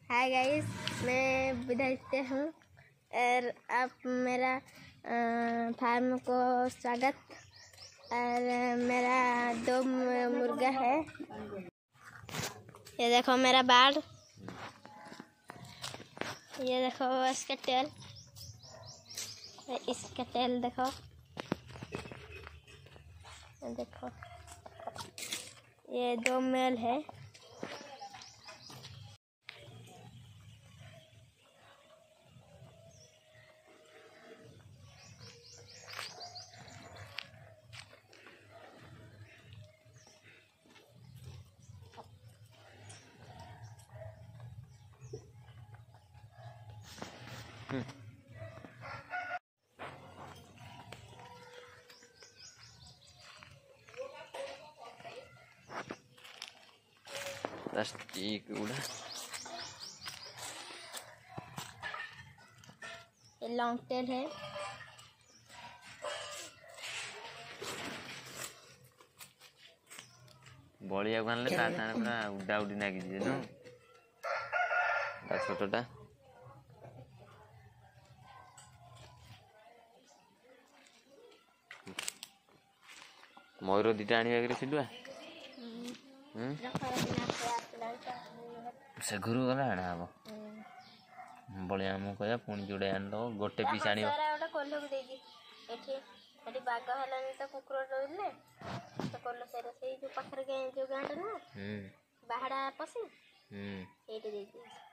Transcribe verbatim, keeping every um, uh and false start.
Hi guys, मैं विधायक हूँ और आप मेरा फार्म को स्वागत। और मेरा दो मुर्गा है। ये देखो मेरा बाड़, ये देखो इसका टेल, इसका टेल देखो, देखो ये दो मेल है। प्लास्टिक उड़ा ये लॉन्ग टेल है। बलिया को आनले ता ताने पूरा उडा उडी नागी जे नो ता छोटटा मयूर दिटा आनी बागरे सिडुआ हम से घरु गला आना हबो बलिया मु कहया पुणी जोड़े आन दो गोटे पीस आनी सारा ओटा कोल्लो को देगी एठी एठी बाग हलानी तो कुकुर रहले तो कोल्लो सारा सेई जो पाखर के जो गांड ना हम बाहरा पसी हम एठी देगी।